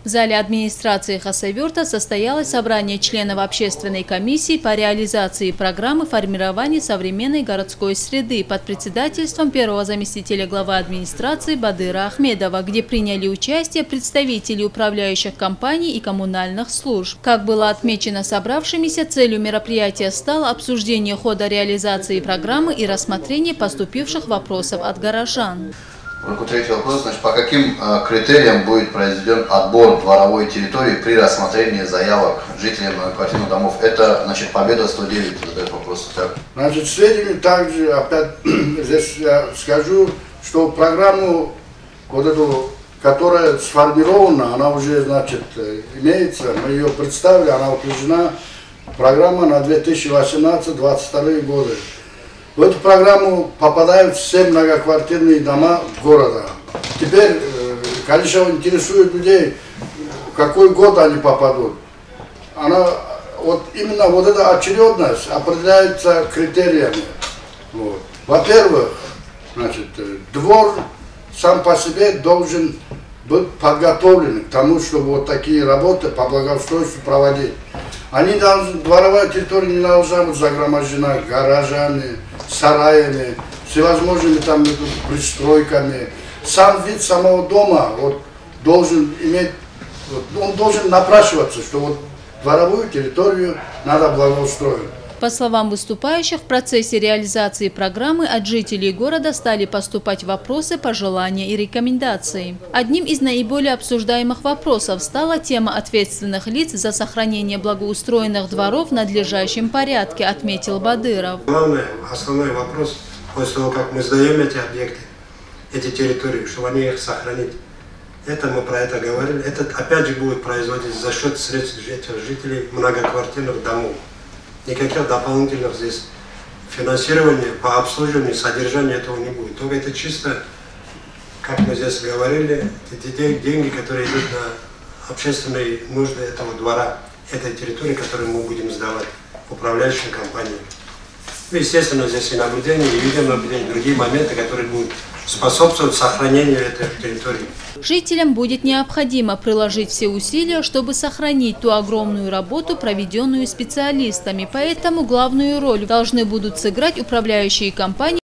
В зале администрации Хасавюрта состоялось собрание членов общественной комиссии по реализации программы формирования современной городской среды под председательством первого заместителя главы администрации Бадыра Ахмедова, где приняли участие представители управляющих компаний и коммунальных служб. Как было отмечено собравшимися, целью мероприятия стало обсуждение хода реализации программы и рассмотрение поступивших вопросов от горожан. Третий вопрос, значит, по каким критериям будет произведен отбор дворовой территории при рассмотрении заявок жителей многоквартирных домов? Это, значит, Победа 109 задает вопрос. Так. Значит, с этими также, опять здесь я скажу, что программу, вот эту, которая сформирована, она уже, значит, имеется, мы ее представили, она утверждена, программа на 2018-2022 годы. В эту программу попадают все многоквартирные дома города. Теперь, конечно, интересует людей, в какой год они попадут. Она, вот именно вот эта очередность определяется критериями. Вот. Во-первых, значит, двор сам по себе должен быть подготовлен к тому, чтобы вот такие работы по благоустройству проводить. Они должны, дворовая территория не должна быть загромождена гаражами, сараями, всевозможными там пристройками. Сам вид самого дома вот, должен иметь, вот, он должен напрашиваться, что вот дворовую территорию надо благоустроить. По словам выступающих, в процессе реализации программы от жителей города стали поступать вопросы, пожелания и рекомендации. Одним из наиболее обсуждаемых вопросов стала тема ответственных лиц за сохранение благоустроенных дворов в надлежащем порядке, отметил Бадыров. Главный, основной вопрос, после того, как мы сдаем эти объекты, эти территории, чтобы они их сохранить. Это мы про это говорили. Это опять же будет производиться за счет средств жителей многоквартирных домов. Никаких дополнительных здесь финансирования по обслуживанию, содержанию этого не будет. Только это чисто, как мы здесь говорили, эти деньги, которые идут на общественные нужды этого двора, этой территории, которую мы будем сдавать управляющим компаниям. Естественно, здесь и наблюдение, и видеонаблюдение, другие моменты, которые будут способствовать сохранению этой территории. Жителям будет необходимо приложить все усилия, чтобы сохранить ту огромную работу, проведенную специалистами. Поэтому главную роль должны будут сыграть управляющие компании